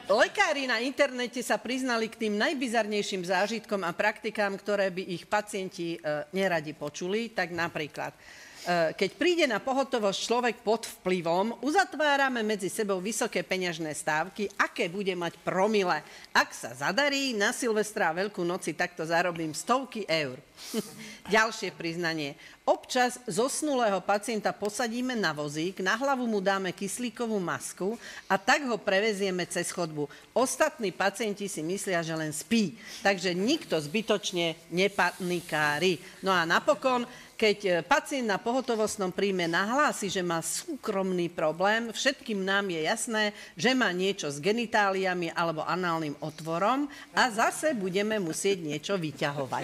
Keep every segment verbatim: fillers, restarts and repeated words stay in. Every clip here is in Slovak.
Lekári na internete sa priznali k tým najbizarnejším zážitkom a praktikám, ktoré by ich pacienti e, neradi počuli. Tak napríklad, e, keď príde na pohotovosť človek pod vplyvom, uzatvárame medzi sebou vysoké peňažné stávky, aké bude mať promile. Ak sa zadarí, na Silvestra a Veľkú noci takto zarobím stovky eur. Ďalšie priznanie. Občas zosnulého pacienta posadíme na vozík, na hlavu mu dáme kyslíkovú masku a tak ho prevezieme cez chodbu. Ostatní pacienti si myslia, že len spí, takže nikto zbytočne nepanikári. No a napokon, keď pacient na pohotovostnom príjme nahlási, že má súkromný problém, všetkým nám je jasné, že má niečo s genitáliami alebo análnym otvorom a zase budeme musieť niečo vyťahovať.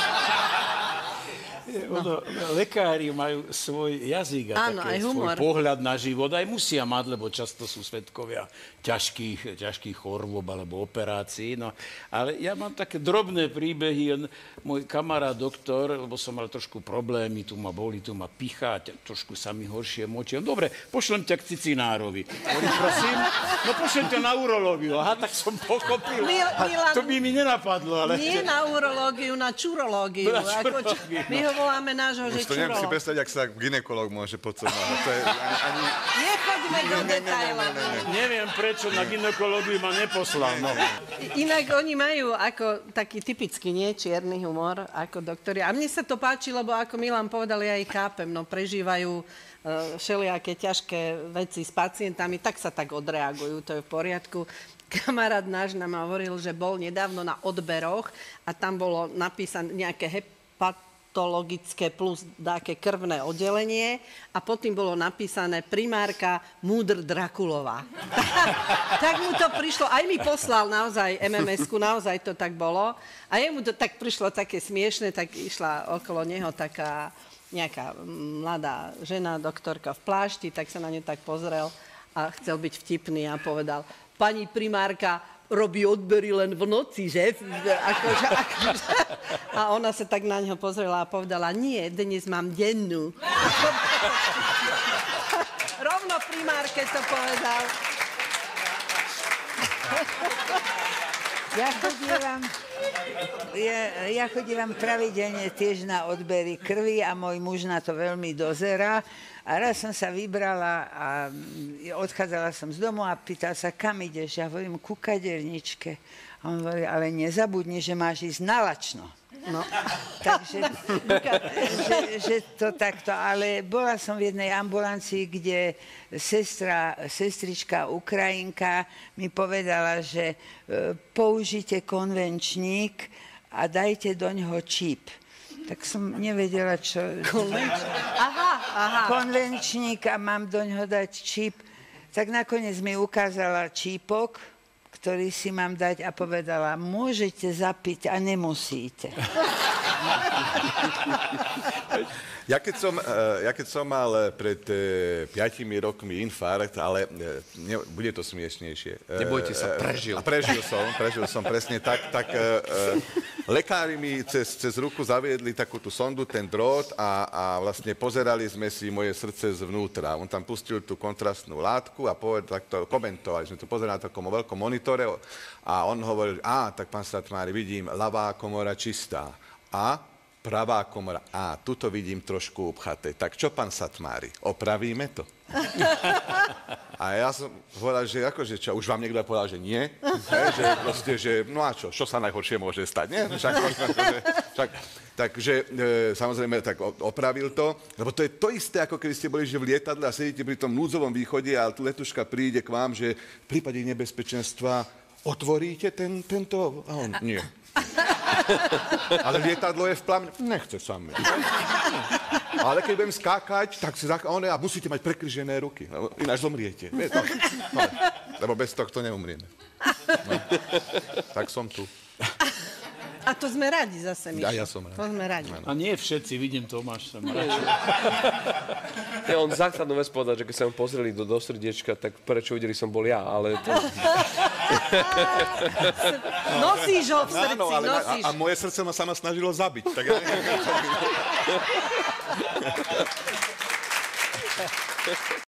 Ono, lekári majú svoj jazyk a Áno, také, svoj pohľad na život. Aj musia mať, lebo často sú svedkovia ťažkých, ťažkých chorôb alebo operácií. No, ale ja mám také drobné príbehy. On, môj kamarát doktor, lebo som mal trošku problémy, tu ma boli, tu ma pichá, trošku sa mi horšie močí. Dobre, pošlem ťa k cicinárovi. Hovorím, prosím, no pošlem ťa na urológiu. Aha, tak som pochopil. Mil, Milan, to by mi nenapadlo. Ale... Nie na urológiu, na čurológiu. Na čurológiu. Ako, my ho voláme nášho, že Už to neviem si predstaviť, ak sa gynekolog môže podceňovať. To je ani... ani... Nechoďme do detailov. Neviem, prečo na gynekológiu ma neposlal. No. Inak oni majú ako taký typický, nie, čierny humor, ako doktori. A mne sa to páči, lebo ako Milan povedal, ja ich chápem, no prežívajú uh, všelijaké ťažké veci s pacientami, tak sa tak odreagujú, to je v poriadku. Kamarát náš nám hovoril, že bol nedávno na odberoch a tam bolo napísané nejaké hepatologické plus také krvné oddelenie a potom bolo napísané primárka Múdr Drakulová. Tak mu to prišlo, aj mi poslal naozaj em em esku, naozaj to tak bolo. A jemu to tak prišlo také smiešne, tak išla okolo neho taká nejaká mladá žena, doktorka v plášti, tak sa na ňu tak pozrel a chcel byť vtipný a povedal: pani primárka robí odbery len v noci, že? Akože, akože. A ona sa tak na ňo pozrela a povedala: nie, dnes mám dennú. Rovno primárke to povedal. Ja chodívam, ja, ja chodívam pravidelne tiež na odbery krvi a môj muž na to veľmi dozerá. A raz som sa vybrala a odchádzala som z domu a pýtal sa, kam ideš? Ja hovorím, ku kaderničke. A on hovorí, ale nezabudni, že máš ísť na lačno. No, takže že, že to takto. Ale bola som v jednej ambulancii, kde sestra, sestrička Ukrajinka mi povedala, že e, použite konvenčník a dajte do ňoho čip. Tak som nevedela, čo... Konvenčník? Aha, aha. Konvenčník a mám do ňoho dať čip. Tak nakoniec mi ukázala čípok, ktorý si mám dať a povedala, môžete zapiť a nemusíte. Ja keď, som, ja keď som mal pred piatimi rokmi infarkt, ale ne, bude to smiešnejšie. Nebojte sa, prežil. A prežil som, prežil som presne tak. tak lekári mi cez, cez ruku zaviedli takú tú sondu, ten drôt a, a vlastne pozerali sme si moje srdce zvnútra. On tam pustil tú kontrastnú látku a povedal, takto komentovali sme to, pozerali na takom veľkom monitore a on hovoril, á, tak pán Satmári, vidím, ľavá komora čistá. A pravá komora. Á, tuto vidím trošku upchaté. Tak čo, pán Satmári, opravíme to? A ja som povedal, že akože čo, už vám niekto povedal, že nie? He, že proste, že no a čo, čo sa najhoršie môže stať, nie? Však, však, takže e, samozrejme tak opravil to, lebo to je to isté, ako keby ste boli, že v lietadle a sedíte pri tom núdzovom východe a tu letuška príde k vám, že v prípade nebezpečenstva otvoríte ten, tento... A on, nie. Ale lietadlo je v plamene. Nechce sa mi. Ale keď budem skákať, tak si zak... a musíte mať prekryžené ruky, ináč zomriete. No, no, lebo bez tohto neumrieme. No. Tak som tu. A to sme radi zase, Mišo. Ja, ja som rád. To sme radi. A nie všetci, vidím Tomáš sa mračil. Ja, on základnú vec povedal, že keď sa mu pozreli do, do srdiečka, tak prečo videli som bol ja, ale... To... Nosíš ho v srdci, Áno, ale nosíš. A, a moje srdce ma sama snažilo zabiť. Tak ja neviem,